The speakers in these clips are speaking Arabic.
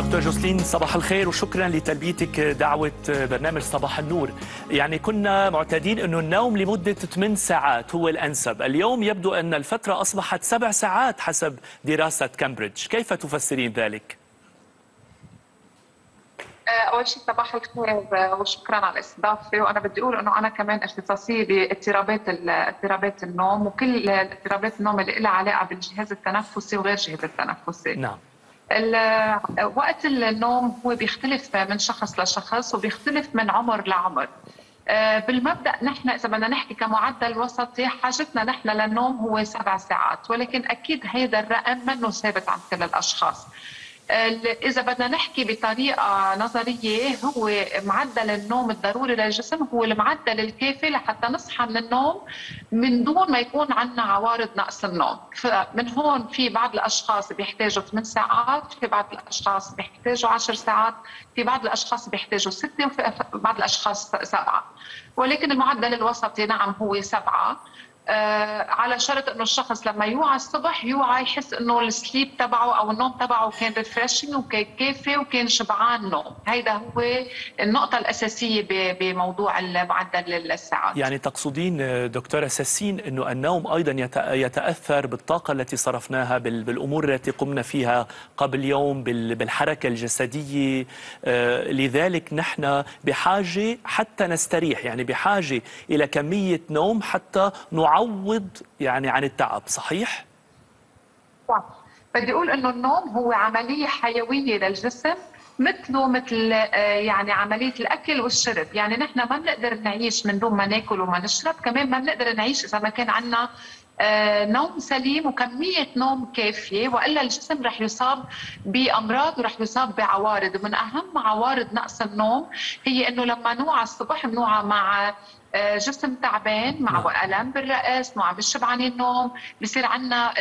دكتور جوسلين، صباح الخير وشكرا لتلبيتك دعوة برنامج صباح النور. يعني كنا معتادين أنه النوم لمدة 8 ساعات هو الأنسب، اليوم يبدو أن الفترة أصبحت 7 ساعات حسب دراسة كامبريدج، كيف تفسرين ذلك؟ اول شيء صباح الخير وشكرا على الاستضافه، وانا بدي اقول انه انا كمان اختصاصيه باضطرابات النوم وكل اضطرابات النوم اللي لها علاقه بالجهاز التنفسي وغير الجهاز التنفسي. نعم. وقت النوم هو بيختلف من شخص لشخص وبيختلف من عمر لعمر. بالمبدأ نحن إذا بدنا نحكي كمعدل وسطي حاجتنا نحن للنوم هو 7 ساعات، ولكن أكيد هذا الرقم منه ثابت عند كل الأشخاص. إذا بدنا نحكي بطريقة نظرية هو معدل النوم الضروري للجسم هو المعدل الكافي لحتى نصحى من النوم من دون ما يكون عندنا عوارض نقص النوم. فمن هون في بعض الأشخاص بيحتاجوا 8 ساعات، في بعض الأشخاص بيحتاجوا 10 ساعات، في بعض الأشخاص بيحتاجوا 6 وفي بعض الأشخاص 7. ولكن المعدل الوسطي نعم هو 7، على شرط انه الشخص لما يوعى الصبح يوعى يحس انه السليب تبعه او النوم تبعه كان ريفريشنج وكان كافي وكان شبعان نوم. هيدا هو النقطة الأساسية بموضوع المعدل الساعات. يعني تقصدين دكتورة ساسين أنه النوم أيضا يتأثر بالطاقة التي صرفناها بالأمور التي قمنا فيها قبل يوم بالحركة الجسدية، لذلك نحن بحاجة حتى نستريح، يعني بحاجة إلى كمية نوم حتى نعوض يعني عن التعب، صحيح؟ صح. بدي أقول أنه النوم هو عملية حيوية للجسم مثله مثل يعني عملية الأكل والشرب. يعني نحن ما بنقدر نعيش من دون ما ناكل وما نشرب، كمان ما بنقدر نعيش إذا ما كان عندنا نوم سليم وكمية نوم كافية، وإلا الجسم رح يصاب بأمراض ورح يصاب بعوارض. ومن أهم عوارض نقص النوم هي أنه لما نوعى الصبح بنوعى مع جسم تعبان، مع ألم بالرأس، مع مش شبعانين النوم، بصير عندنا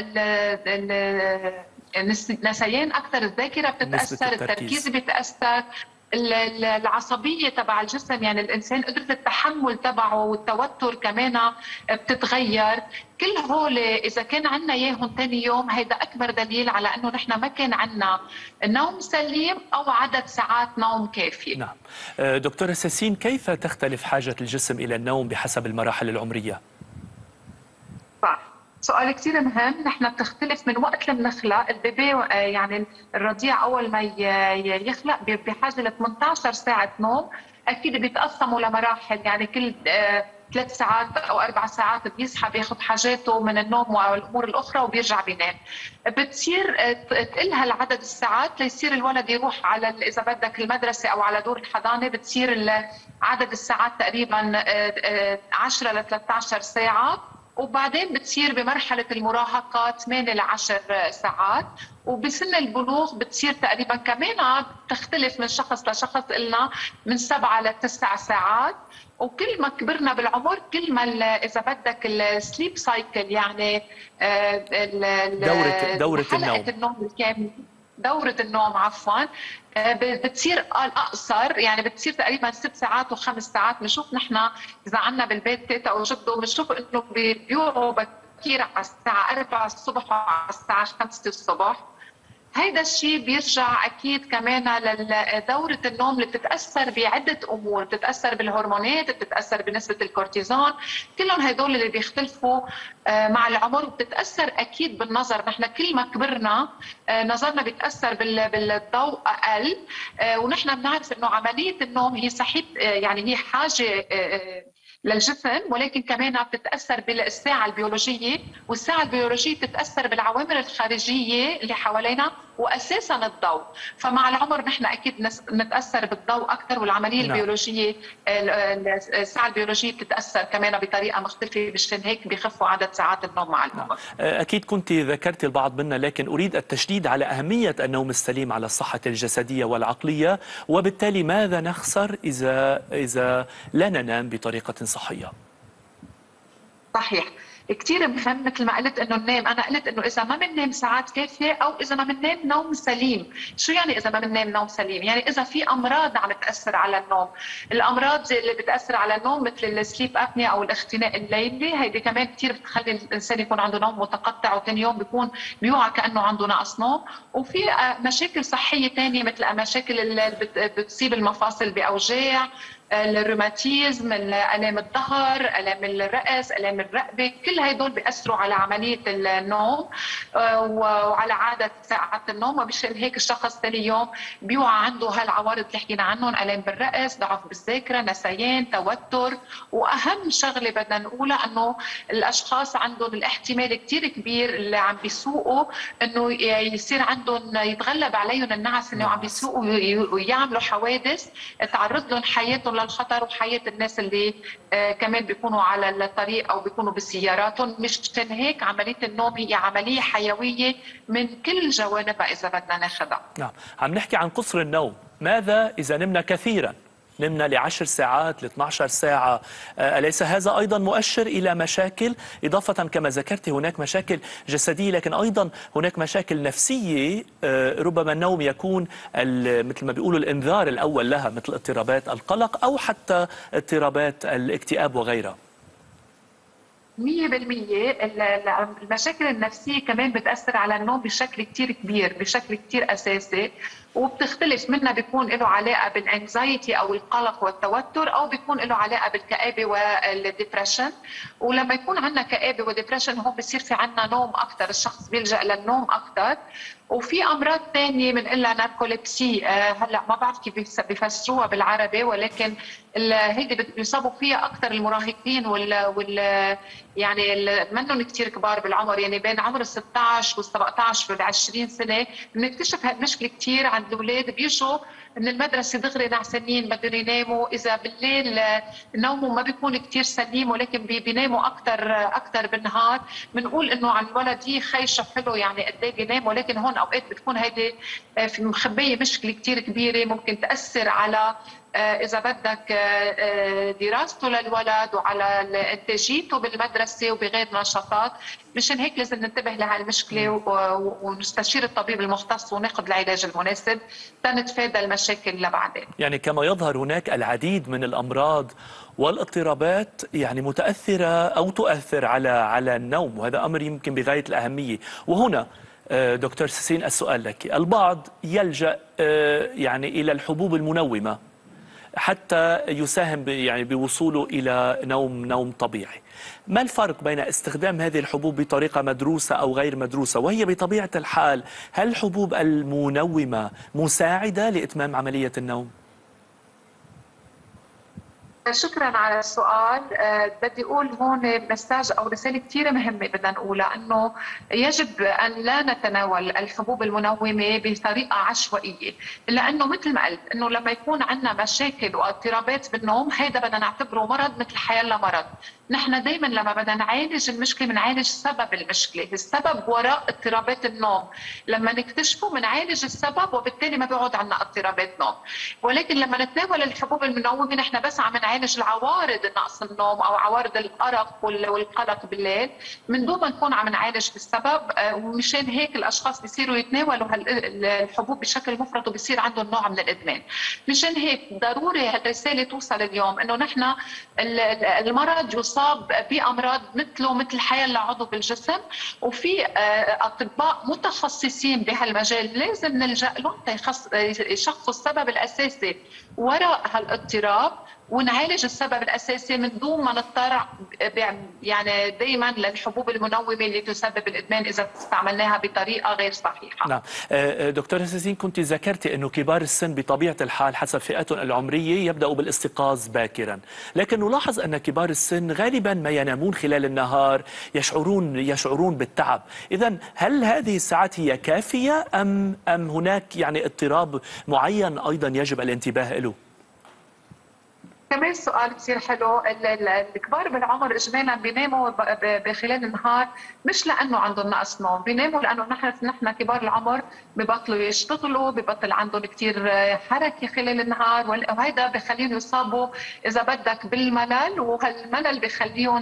نسيان أكثر، الذاكرة بتتأثر، التركيز بيتأثر، العصبية تبع الجسم، يعني الإنسان قدرة التحمل تبعه والتوتر كمان بتتغير. كل هول إذا كان عنا إياهم ثاني يوم هيدا أكبر دليل على أنه نحن ما كان عنا نوم سليم أو عدد ساعات نوم كافية. نعم. دكتورة ساسين، كيف تختلف حاجة الجسم إلى النوم بحسب المراحل العمرية؟ صح. سؤال كثير مهم. نحن بتختلف من وقت لما نخلق البيبي، يعني الرضيع اول ما يخلق بحاجه ل 18 ساعه نوم. اكيد بيتقسموا لمراحل، يعني كل 3 ساعات او 4 ساعات بيصحى بياخذ حاجاته من النوم والامور الاخرى وبيرجع بينام. بتصير تقل هالعدد الساعات ليصير الولد يروح على اذا بدك المدرسه او على دور الحضانه، بتصير عدد الساعات تقريبا 10 ل 13 ساعه، وبعدين بتصير بمرحلة المراهقة 8 ل 10 ساعات، وبسن البلوغ بتصير تقريبا كمان بتختلف من شخص لشخص، قلنا من 7 ل 9 ساعات. وكل ما كبرنا بالعمر كل ما إذا بدك السليب سايكل، يعني دورة النوم الكامل، دورة النوم عفوا، بتصير اقصر، يعني بتصير تقريبا 6 ساعات و5 ساعات. بنشوف نحن اذا عندنا بالبيت تيتا او جدو بنشوف انه بيوعوا بكير على الساعه 4 الصبح وعلى الساعه 5 الصبح. هيدا الشيء بيرجع اكيد كمان لدوره النوم اللي بتتاثر بعده امور، بتتاثر بالهرمونات، بتتاثر بنسبه الكورتيزون، كلهم هدول اللي بيختلفوا مع العمر، وبتتاثر اكيد بالنظر. نحن كل ما كبرنا نظرنا بيتاثر بالضوء اقل، ونحن بنعرف انه عمليه النوم هي صحيح يعني هي حاجه للجسم، ولكن كمان بتتاثر بالساعه البيولوجيه، والساعه البيولوجيه بتتاثر بالعوامل الخارجيه اللي حوالينا واساسا الضوء. فمع العمر نحن اكيد نتاثر بالضوء اكثر، والعمليه البيولوجيه الساعه البيولوجيه بتتاثر كمان بطريقه مختلفه، مشان هيك بيخفوا عدد ساعات النوم مع العمر. اكيد كنت ذكرت البعض منا، لكن اريد التشديد على اهميه النوم السليم على الصحه الجسديه والعقليه، وبالتالي ماذا نخسر اذا لا ننام بطريقه صحيه؟ صحيح. كثير مهم مثل ما قلت انه ننام، انا قلت انه اذا ما بننام ساعات كافيه او اذا ما بننام نوم سليم. شو يعني اذا ما بننام نوم سليم؟ يعني اذا في امراض عم تاثر على النوم، الامراض اللي بتاثر على النوم مثل السليب ابنيا او الاختناق الليلي، هيدي كمان كثير بتخلي الانسان يكون عنده نوم متقطع وثاني يوم بيكون بيوعى كانه عنده نقص نوم. وفي مشاكل صحيه ثانيه مثل مشاكل اللي بتصيب المفاصل باوجاع، الروماتيزم، الام الظهر، الام الراس، الام الرقبه، كل هدول بياثروا على عمليه النوم وعلى عاده ساعات النوم. وبشان هيك الشخص ثاني يوم بيوعى عنده هالعوارض اللي حكينا عنهم، الام بالراس، ضعف بالذاكره، نسيان، توتر. واهم شغله بدنا نقولها انه الاشخاص عندهم الاحتمال كثير كبير اللي عم بيسوقوا انه يصير عندهم يتغلب عليهم النعس، انه عم بيسوقوا ويعملوا حوادث تعرض لهم حياتهم للخطر وحياه الناس اللي كمان بيكونوا على الطريق او بيكونوا بسياراتهم. مشان هيك عمليه النوم هي عمليه حيويه من كل جوانبها اذا بدنا ناخذها. نعم، عم نحكي عن قصر النوم. ماذا اذا نمنا كثيرا؟ نمنا ل10 ساعات، ل12 ساعة، أليس هذا أيضا مؤشر إلى مشاكل؟ إضافة كما ذكرت هناك مشاكل جسدية لكن أيضا هناك مشاكل نفسية. ربما النوم يكون مثل ما بيقولوا الإنذار الأول لها، مثل اضطرابات القلق أو حتى اضطرابات الاكتئاب وغيرها. 100% المشاكل النفسية كمان بتأثر على النوم بشكل كتير كبير، بشكل كتير أساسي، وبتختلف. منها بيكون له علاقة بالانكزايتي أو القلق والتوتر، أو بيكون له علاقة بالكآبة والديبرشن. ولما يكون عندنا كآبة وديبرشن هون بصير في عندنا نوم أكثر، الشخص بيلجأ للنوم أكثر. وفي امراض ثانيه بنقول ناركوليبسي، هلا ما بعرف كيف بيفسروها بالعربي، ولكن هيدي بيصابوا فيها اكثر المراهقين يعني منهم كثير كبار بالعمر، يعني بين عمر ال 16 وال 17 وال 20 سنه. بنكتشف هالمشكله كثير عند الاولاد، بيجوا من المدرسه دغري نعسانين بدهم يناموا، اذا بالليل نومهم ما بيكون كثير سليم ولكن بيناموا اكثر بالنهار. بنقول انه عن الولد يخيشه حلو يعني قد ايه بينام، ولكن هون اوقات بتكون هيدي في مخبيه مشكله كثير كبيره ممكن تاثر على إذا بدك دراسته للولد وعلى إنتاجيته بالمدرسة وبغير نشاطات. مشان هيك لازم ننتبه لهالمشكلة ونستشير الطبيب المختص وناخذ العلاج المناسب تنتفادى المشاكل لبعدين. يعني كما يظهر هناك العديد من الأمراض والاضطرابات يعني متأثرة أو تؤثر على النوم، وهذا أمر يمكن بغاية الأهمية. وهنا دكتور سيسين السؤال لك، البعض يلجأ يعني إلى الحبوب المنومة حتى يساهم يعني بوصوله إلى نوم طبيعي. ما الفرق بين استخدام هذه الحبوب بطريقة مدروسة أو غير مدروسة؟ وهي بطبيعة الحال هل الحبوب المنومة مساعدة لإتمام عملية النوم؟ شكرا على السؤال. بدي اقول هون مساج او رساله كثير مهمه بدنا نقولها، انه يجب ان لا نتناول الحبوب المنومه بطريقه عشوائيه، لانه مثل ما قلت انه لما يكون عندنا مشاكل واضطرابات بالنوم هيدا بدنا نعتبره مرض مثل حيالله مرض. نحن دائما لما بدنا نعالج المشكله بنعالج سبب المشكله، السبب وراء اضطرابات النوم. لما نكتشفه بنعالج السبب وبالتالي ما بيقعد عندنا اضطرابات نوم. ولكن لما نتناول الحبوب المنومه نحن بس عم نعالج العوارض نقص النوم او عوارض الارق والقلق بالليل من دون ما نكون عم نعالج بالسبب. ومشان هيك الاشخاص بيصيروا يتناولوا الحبوب بشكل مفرط وبيصير عندهم نوع من الادمان. مشان هيك ضروري هالرساله توصل اليوم انه نحن المرض يصاب بامراض مثل حيالله عضو بالجسم، وفي اطباء متخصصين بهالمجال لازم نلجا لهم يشخصوا السبب الاساسي وراء هالاضطراب ونعالج السبب الاساسي من دون ما نضطر يعني دائما للحبوب المنومه اللي تسبب الادمان اذا استعملناها بطريقه غير صحيحه. نعم، دكتورة سيسين كنت ذكرتي انه كبار السن بطبيعه الحال حسب فئتهم العمريه يبداوا بالاستيقاظ باكرا، لكن نلاحظ ان كبار السن غالبا ما ينامون خلال النهار، يشعرون بالتعب. اذا هل هذه الساعات هي كافيه ام هناك يعني اضطراب معين ايضا يجب الانتباه له؟ كمان سؤال كثير حلو. الكبار بالعمر اجمالا بيناموا بخلال النهار مش لانه عندهم نقص نوم، بيناموا لانه نحن كبار العمر ببطلوا يشتغلوا، ببطل عندهم كثير حركه خلال النهار، وهيدا بخليهم يصابوا اذا بدك بالملل، وهالملل بخليهم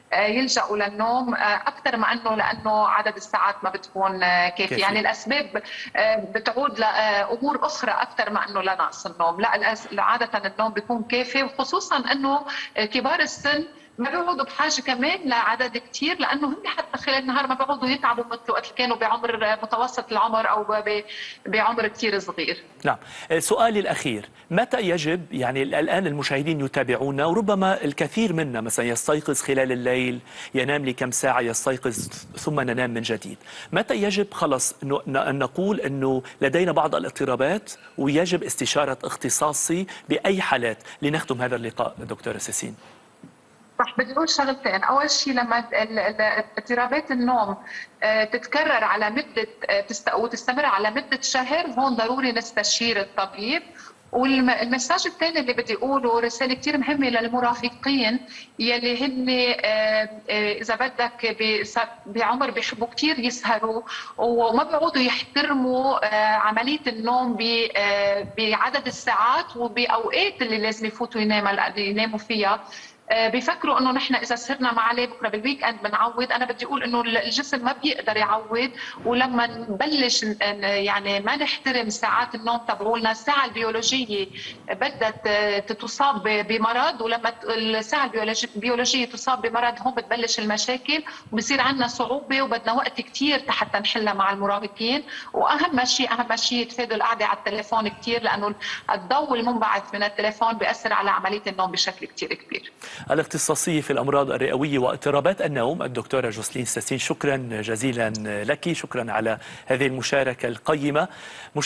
يلجأوا للنوم أكثر ما لأنه عدد الساعات ما بتكون كافية. يعني الأسباب بتعود لأمور أخرى أكثر ما لنقص النوم. لا، عادة النوم بيكون كافي، وخصوصا أنه كبار السن ما بيقعدوا بحاجه كمان لعدد كثير، لانه هم حتى خلال النهار ما بيقعدوا يتعبوا مثل وقت كانوا بعمر متوسط العمر او بعمر كثير صغير. نعم. سؤالي الاخير، متى يجب، يعني الان المشاهدين يتابعونا وربما الكثير منا مثلا يستيقظ خلال الليل، ينام لكم ساعه، يستيقظ ثم ننام من جديد، متى يجب خلص ان نقول انه لدينا بعض الاضطرابات ويجب استشاره اختصاصي باي حالات؟ لنختم هذا اللقاء دكتوره ساسين. صح، بدي اقول شغلتين. اول شيء لما اضطرابات النوم تتكرر على مده وتستمر على مده شهر، هون ضروري نستشير الطبيب. والمساج الثاني اللي بدي اقوله رساله كثير مهمه للمراهقين يلي هن اذا بدك بعمر بيحبوا كثير يسهروا وما بيقعدوا يحترموا عمليه النوم بعدد الساعات وباوقات اللي لازم يفوتوا يناموا فيها. بيفكروا انه نحن اذا سهرنا مع عليه بكره بالويك اند بنعود. انا بدي اقول انه الجسم ما بيقدر يعود، ولما نبلش يعني ما نحترم ساعات النوم تبعولنا، الساعه البيولوجيه بدها تصاب بمرض، ولما الساعه البيولوجيه تصاب بمرض هون بتبلش المشاكل وبصير عندنا صعوبه وبدنا وقت كثير حتى نحلها مع المراهقين. واهم شيء يتفادوا القعده على التليفون كثير، لانه الضوء المنبعث من التليفون بيأثر على عمليه النوم بشكل كثير كبير. الاختصاصية في الأمراض الرئوية واضطرابات النوم الدكتورة جوسلين ساسين، شكرا جزيلا لك، شكرا على هذه المشاركة القيمة.